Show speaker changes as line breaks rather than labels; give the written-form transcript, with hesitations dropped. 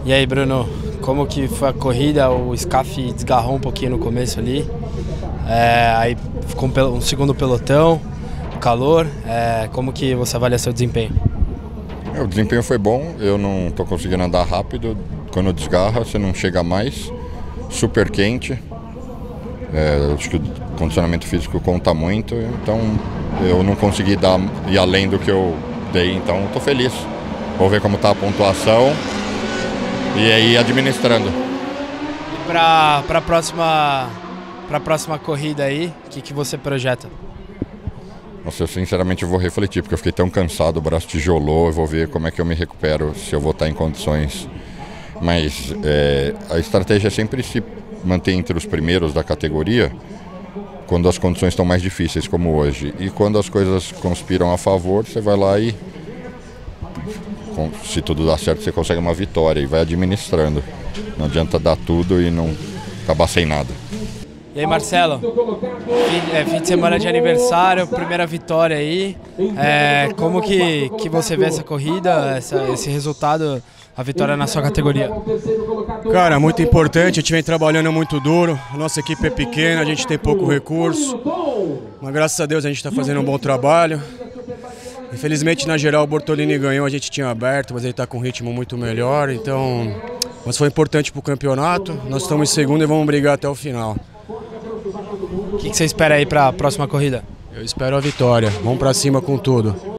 E aí, Bruno, como que foi a corrida? O SCAF desgarrou um pouquinho no começo ali, aí ficou um segundo pelotão, calor, como que você avalia seu desempenho?
O desempenho foi bom, eu não estou conseguindo andar rápido, quando desgarra você não chega mais, super quente, acho que o condicionamento físico conta muito, então eu não consegui ir além do que eu dei, então estou feliz. Vou ver como está a pontuação e aí administrando.
E para a próxima corrida aí, o que você projeta?
Nossa, eu sinceramente vou refletir, porque eu fiquei tão cansado, o braço tijolou, eu vou ver como é que eu me recupero, se eu vou estar em condições. Mas a estratégia é sempre se manter entre os primeiros da categoria, quando as condições estão mais difíceis, como hoje. E quando as coisas conspiram a favor, você vai lá e, se tudo dá certo, você consegue uma vitória e vai administrando. Não adianta dar tudo e não acabar sem nada.
E aí, Marcelo, fim de semana de aniversário, primeira vitória aí, como que você vê essa corrida, esse resultado, a vitória na sua categoria?
Cara, muito importante, a gente vem trabalhando muito duro, a nossa equipe é pequena, a gente tem pouco recurso, mas graças a Deus a gente está fazendo um bom trabalho. Infelizmente na geral o Bortolini ganhou, a gente tinha aberto, mas ele está com um ritmo muito melhor, mas foi importante para o campeonato, nós estamos em segundo e vamos brigar até o final.
O que você espera aí para a próxima corrida?
Eu espero a vitória, vamos para cima com tudo.